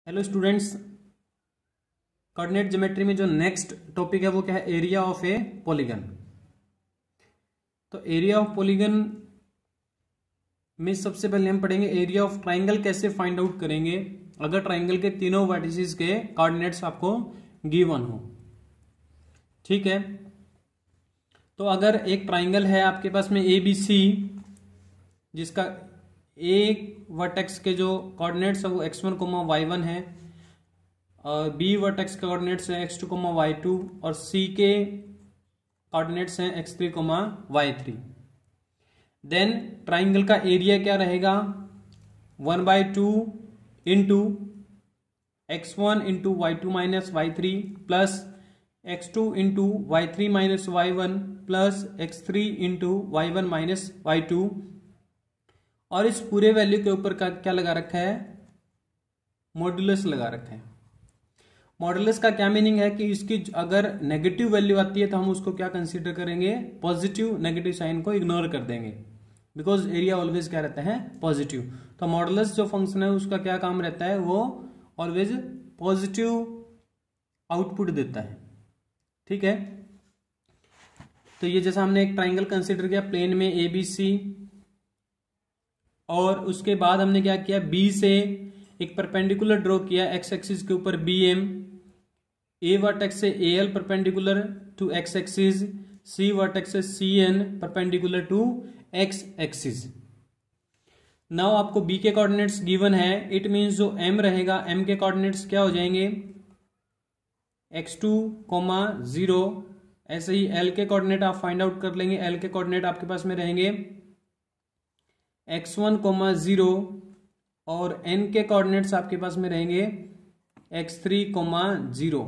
Hello students, coordinate geometry में जो next topic है वो क्या है? Area of a polygon. तो एरिया ऑफ पॉलीगन में सबसे पहले हम पढ़ेंगे एरिया ऑफ ट्राइंगल कैसे फाइंड आउट करेंगे अगर ट्राइंगल के तीनों वर्टिसेस के कोऑर्डिनेट्स आपको गिवन हो। ठीक है, तो अगर एक ट्राइंगल है आपके पास में ए बी सी, जिसका एक वर्टेक्स के जो कोऑर्डिनेट्स है वो x1, y1 है, और बी वर्टेक्स के कोऑर्डिनेट्स है x2, y2, और सी के कोऑर्डिनेट्स हैं x3, y3। देन ट्राइंगल का एरिया क्या रहेगा? 1/2 into x1 into y2 minus y3 plus x2 into y3 minus y1 plus x3 into y1 minus y2, और इस पूरे वैल्यू के ऊपर का क्या लगा रखा है? मॉड्यूलस लगा रखा है। मॉड्यूलस का क्या मीनिंग है कि इसकी अगर नेगेटिव वैल्यू आती है तो हम उसको क्या कंसीडर करेंगे? पॉजिटिव। नेगेटिव साइन को इग्नोर कर देंगे, बिकॉज एरिया ऑलवेज क्या रहता है? पॉजिटिव। तो मॉड्यूलस जो फंक्शन है उसका क्या काम रहता है? वो ऑलवेज पॉजिटिव आउटपुट देता है। ठीक है, तो ये जैसा हमने एक ट्राइंगल कंसिडर किया प्लेन में ए बी सी, और उसके बाद हमने क्या किया? बी से एक परपेंडिकुलर ड्रॉ किया एक्स एक्सिस के ऊपर बी एम, ए वर्टेक्स से A L perpendicular to X axis, C vertex से C N perpendicular to X axis. Now आपको बी के कोऑर्डिनेट्स गिवन है, इट मींस जो एम रहेगा, एम के कोऑर्डिनेट्स क्या हो जाएंगे? x2, 0। ऐसे ही एल के कोऑर्डिनेट आप फाइंड आउट कर लेंगे। एल के कोऑर्डिनेट आपके पास में रहेंगे x1, 0, और n के कोऑर्डिनेट्स आपके पास में रहेंगे x3, 0।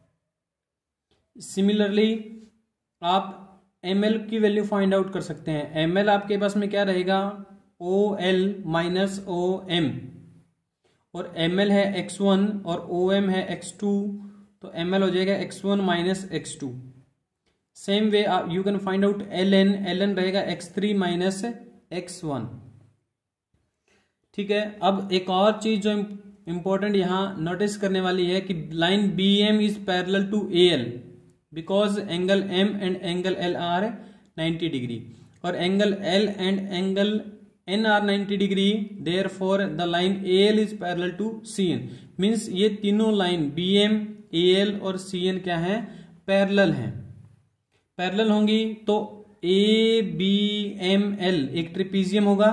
सिमिलरली आप ml की वैल्यू फाइंड आउट कर सकते हैं। ml आपके पास में क्या रहेगा? OL माइनस OM, और ml है x1 और OM है x2, तो ml हो जाएगा x1 minus x2। Same way you can find out ln, ln रहेगा x3 माइनस x1। ठीक है, अब एक और चीज जो इंपॉर्टेंट यहां नोटिस करने वाली है कि line B M is parallel to A L, because angle M and angle L are 90 degree, और angle L and angle N are 90 degree. Therefore the line A L is parallel to C N. Means ये तीनों line B M, A L और C N क्या है? Parallel हैं। Parallel होंगी तो A B M L एक trapezium होगा,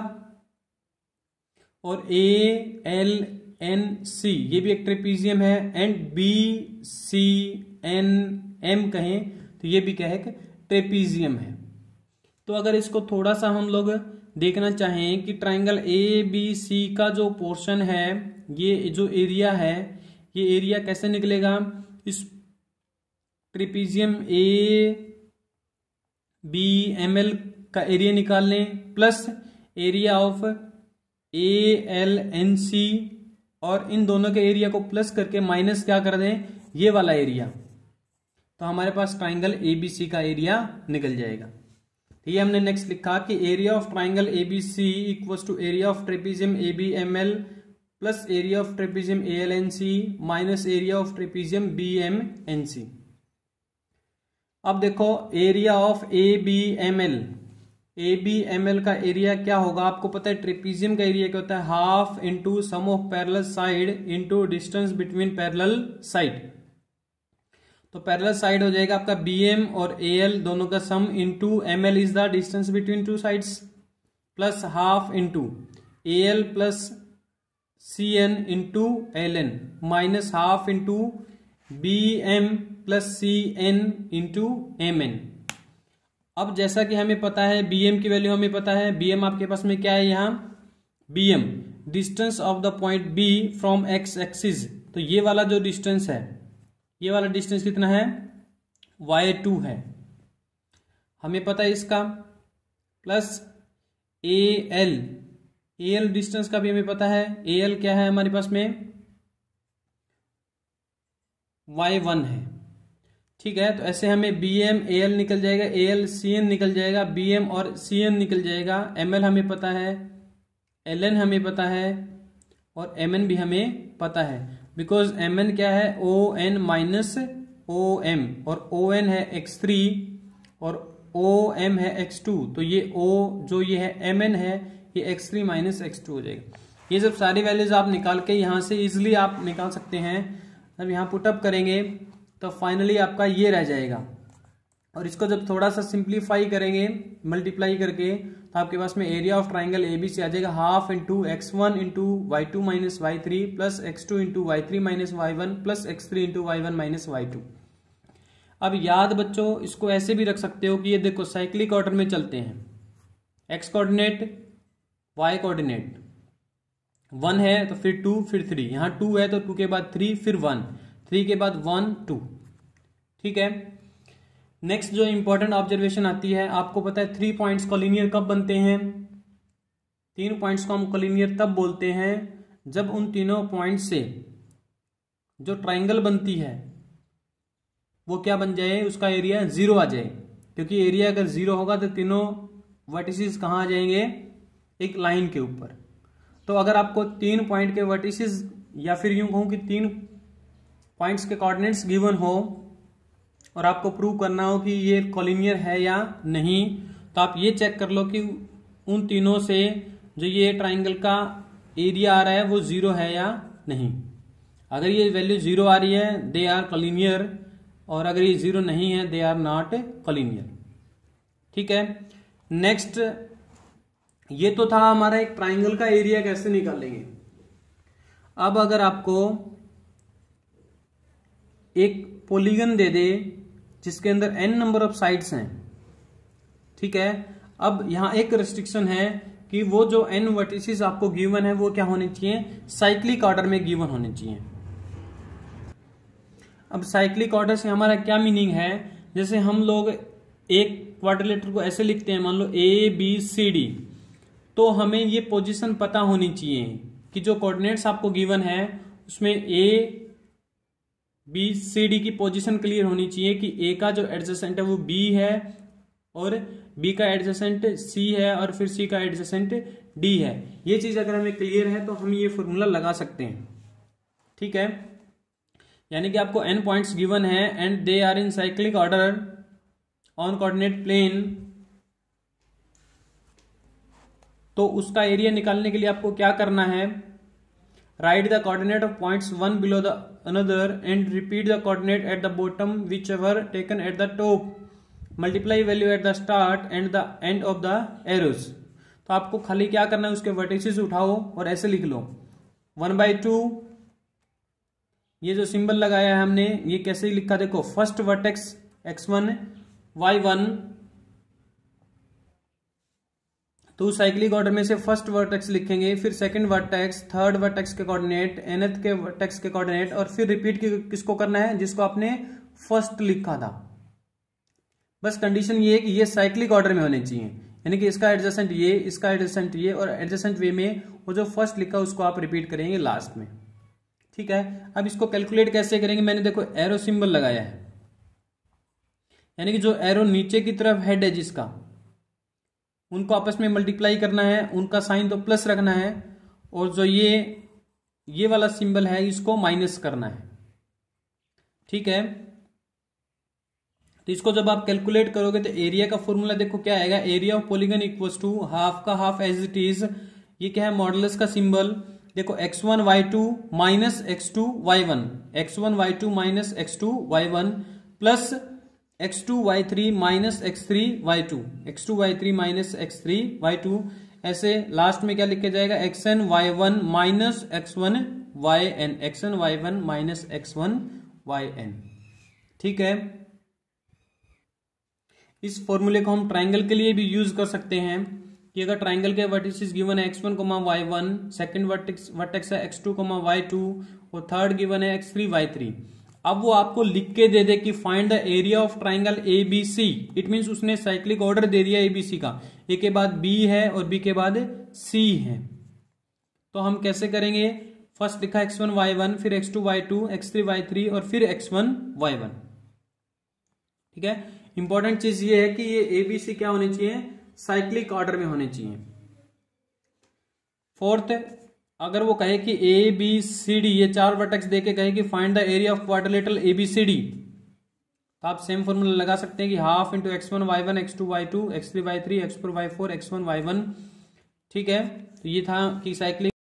और ए एल एन सी ये भी एक ट्रेपीजियम है, and B C N M कहें तो ये भी क्या है? ट्रेपीजियम है। तो अगर इसको थोड़ा सा हम लोग देखना चाहें कि ट्राइंगल ए बी सी का जो पोर्शन है, ये जो एरिया है, ये एरिया कैसे निकलेगा? इस trapezium A B M L का एरिया निकाल लें plus area of A L N C, और इन दोनों के एरिया को प्लस करके माइनस क्या कर दें? ये वाला एरिया, तो हमारे पास ट्राइंगल ए बी सी का एरिया निकल जाएगा। तो ये हमने नेक्स्ट लिखा कि area of triangle A B C equals to area of trapezium A B M L plus area of trapezium A L N C minus area of trapezium B M N C. अब देखो area of A B M L, A B M L का area क्या होगा? आपको पता है trapezium का area क्या होता है? Half into sum of parallel side into distance between parallel side. तो पैरेलल साइड हो जाएगा आपका बी एम और ए एल दोनों का sum into M L is the distance between two sides, plus half into A L plus C N into L N minus half into B M plus C N into M N. अब जैसा कि हमें पता है bm की value हमें पता है, bm आपके पास में क्या है? यहाँ bm distance of the point b from x axis, तो ये वाला जो डिस्टेंस है, ये वाला डिस्टेंस कितना है? y2 है, हमें पता है इसका, प्लस al डिस्टेंस का भी हमें पता है। al क्या है हमारे पास में? y1 है। ठीक है, तो ऐसे हमें बी एम ए एल निकल जाएगा, ए एल सी एन निकल जाएगा, बी एम और सी एन निकल जाएगा, एम एल हमें पता है, एल एन हमें पता है, और एम एन भी हमें पता है। बिकॉज एम एन क्या है, O N minus O M, और ओ एन है x3 और ओ एम है x2, तो ये o जो ये है एम एन है ये x3 माइनस x2 हो जाएगा। ये सब सारी वैल्यूज आप निकाल के यहाँ से इजिली आप निकाल सकते हैं। जब यहाँ पुटअप करेंगे तो फाइनली आपका ये रह जाएगा, और इसको जब थोड़ा सा सिंप्लीफाई करेंगे मल्टीप्लाई करके, तो आपके पास में एरिया ऑफ ट्राइंगल ABC आ जाएगा half into x1 into y2 minus y3 plus x2 into y3 minus y1 plus x3 into y1 minus y2। अब याद बच्चों इसको ऐसे भी रख सकते हो कि ये देखो साइक्लिक ऑर्डर में चलते हैं, x कोऑर्डिनेट y कोऑर्डिनेट 1 है तो फिर 2 फिर 3, यहाँ 2 है तो 2 के बाद 3 फिर 1, 3 के बाद 1 2। ठीक है, नेक्स्ट जो इंपॉर्टेंट ऑब्जर्वेशन आती है, आपको पता है 3 पॉइंट्स कोलिनियर कब बनते हैं? 3 पॉइंट्स को हम कोलिनियर तब बोलते हैं जब उन तीनों पॉइंट से जो ट्राइंगल बनती है वो क्या बन जाए, उसका एरिया 0 आ जाए। क्योंकि एरिया अगर 0 होगा तो तीनों वर्टिसेस कहाँ आ जाएंगे, एक लाइन के ऊपर। तो अगर आपको 3 पॉइंट के वर्टिसेस या फिर यूं कहूं कि 3 पॉइंट्स के कोऑर्डिनेट्स गिवन हो और आपको प्रूव करना हो कि ये कोलिनियर है या नहीं, तो आप ये चेक कर लो कि उन तीनों से जो ये ट्राइंगल का एरिया आ रहा है वो 0 है या नहीं। अगर ये वैल्यू 0 आ रही है दे आर कोलिनियर, और अगर ये 0 नहीं है दे आर नॉट कोलिनियर। ठीक है, नेक्स्ट ये तो था हमारा एक ट्राइंगल का एरिया कैसे निकालेंगे। अब अगर आपको एक पॉलीगन दे दे जिसके अंदर n नंबर ऑफ साइड्स हैं, ठीक है, अब यहां एक रेस्ट्रिक्शन है कि वो जो n वर्टिसेस आपको गिवन है वो क्या होने चाहिए, साइक्लिक ऑर्डर में गिवन होने चाहिए। अब साइक्लिक ऑर्डर से हमारा क्या मीनिंग है, जैसे हम लोग एक क्वाड्रिलेटरल को ऐसे लिखते हैं, मान लो ABCD, तो हमें ये पोजीशन पता होनी चाहिए कि जो कोऑर्डिनेट्स आपको गिवन है उसमें ABCD की पोजीशन क्लियर होनी चाहिए कि A का जो एडजेसेंट है वो B है और B का एडजेसेंट C है और फिर C का एडजेसेंट D है। ये चीज अगर हमें क्लियर है तो हम ये फॉर्मूला लगा सकते हैं। ठीक है, यानी कि आपको n पॉइंट्स गिवन है and they are in cyclic order on coordinate plane, तो उसका एरिया निकालने के लिए आपको क्या करना है, write the coordinate of points one below the another and repeat the coordinate at the bottom whichever taken at the top, multiply value at the start and the end of the arrows. तो आपको खाली क्या करना है, उसके vertices उठाओ और ऐसे लिख लो 1/2। ये जो सिंबल लगाया है हमने ये कैसे लिखा, देखो फर्स्ट वर्टेक्स x1 y1, तो साइक्लिक ऑर्डर में से फर्स्ट वर्टेक्स लिखेंगे, फिर सेकंड वर्टेक्स, थर्ड वर्टेक्स के कोऑर्डिनेट, nth के वर्टेक्स के कोऑर्डिनेट, और फिर रिपीट किसको करना है, जिसको आपने फर्स्ट लिखा था। बस कंडीशन ये है कि ये साइक्लिक ऑर्डर में होने चाहिए, यानी कि इसका एडजेसेंट ये, इसका एडजेसेंट ये, और एडजेसेंट वे में वो जो फर्स्ट लिखा उसको आप रिपीट करेंगे लास्ट में। ठीक है, अब इसको कैलकुलेट कैसे करेंगे, मैंने देखो एरो सिंबल लगाया है, यानी कि जो एरो नीचे की तरफ हेड है जिसका, उनको आपस में मल्टीप्लाई करना है, उनका साइन तो प्लस रखना है, और जो ये वाला सिंबल है इसको माइनस करना है। ठीक है, तो इसको जब आप कैलकुलेट करोगे तो एरिया का फॉर्मूला देखो क्या आएगा, area of polygon equals to half का हाफ एज इट इज, ये क्या है मॉडुलस का सिंबल, देखो x1 y2 minus x2 y1, x1 y2 minus x2 y1 plus x2 y3 minus x3 y2, x2 y3 minus x3 y2, ऐसे last में क्या लिखा जाएगा, xn y1 minus x1 yn, xn y1 minus x1 yn। ठीक है, इस फॉर्मूले को हम ट्राइंगल के लिए भी यूज कर सकते हैं कि अगर ट्राइंगल के वर्टिसेस गिवन है x1, y1, सेकंड वर्टेक्स है x2, y2 और थर्ड गिवन है x3, y3। अब वो आपको लिख के दे दे कि find the area of triangle ABC, it means उसने साइक्लिक ऑर्डर दे दिया ABC का, A के बाद B है और B के बाद C है। तो हम कैसे करेंगे, फर्स्ट लिखा x1 y1, फिर x2 y2, x3 y3 और फिर x1 y1। ठीक है, इंपॉर्टेंट चीज ये है कि ये ABC क्या होने चाहिए, साइक्लिक ऑर्डर में होने चाहिए। फोर्थ अगर वो कहे कि ए बी सी डी, ये 4 वर्टेक्स देके कहे कि find the area of quadrilateral A B C D, तो आप सेम फॉर्मूला लगा सकते हैं कि half into x1 y1 x2 y2 x3 y3 x4 y4 x1 y1। ठीक है, तो ये था कि साइक्लिक